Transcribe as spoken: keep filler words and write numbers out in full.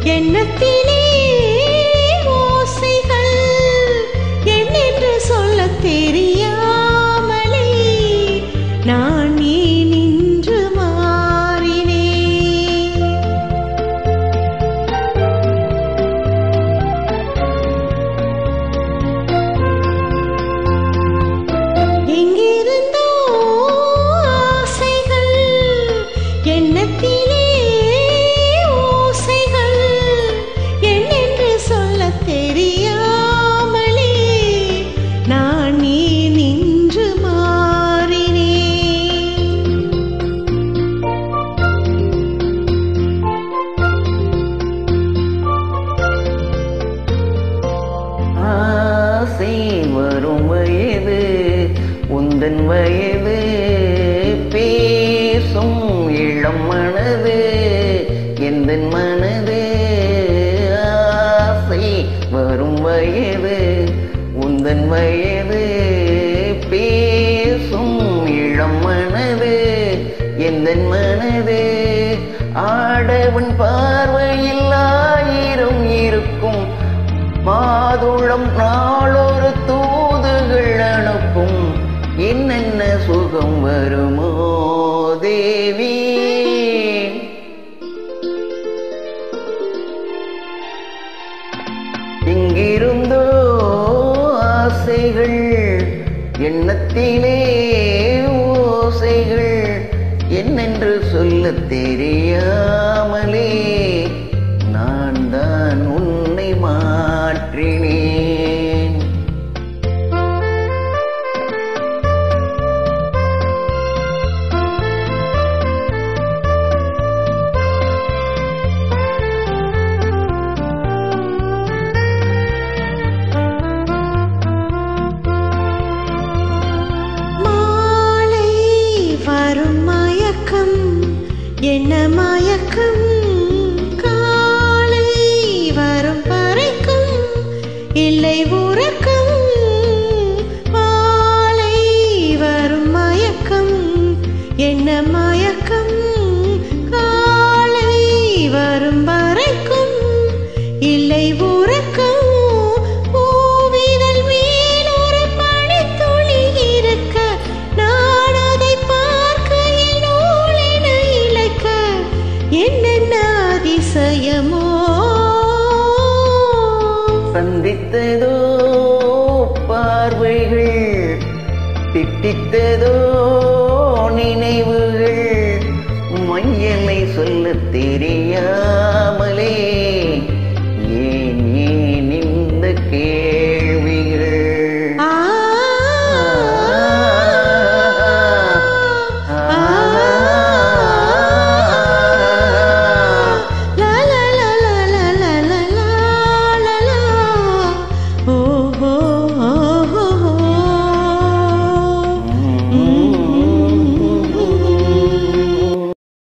எண்ணத்திலே ஓசைகள் என்னென்று சொல்லத் தெரியாமலே நான் ஏன் இன்று மாறினேன். எங்கிருந்தோ ஆசைகள் எண்ணத்திலே ஓசைகள் என்னென்று சொல்லத் தெரியாமலே நான் ஏன் இன்று மாறினேன். ஆசை வரும் வயது உந்தன் வயது பேசும் இளம் மனது எந்தன் மனது. ஆசை வரும் வயது உந்தன் வயது பேசும் இளம் மனது எந்தன் மனது. ஆடவன் பார்வையில் ஆயிரம் இருக்கும் மாதுளம் நாளொரு தூதுகள் அனுப்பும். என்னென்ன சுகம் வருமோ தேவி. எங்கிருந்தோ ஆசைகள் எண்ணத்திலே ஓசைகள் என்னென்று சொல்லத் தெரியாமலே நான் தான் உன்னை மாற்றினேன். மாலை வரும் மயக்கம் என்ன மயக்கம் காலை வரும் பறைக்கும் இல்லை உறக்கம். மாலை வரும் மயக்கம் என்ன மயக்கம் காலை வரும் பறைக்கும் இல்லை உறக்கம். பூவிதழ் மேல் ஒரு பனித்துளி இருக்க நான் அதை பார்க்கையில் நூலென இழைக்க என்னென்ன அதிசயமோ. சந்தித்ததோ பார்வைகள் திட்டித்ததோ நினைவுகள் மையலை சொல்லத் தெரியா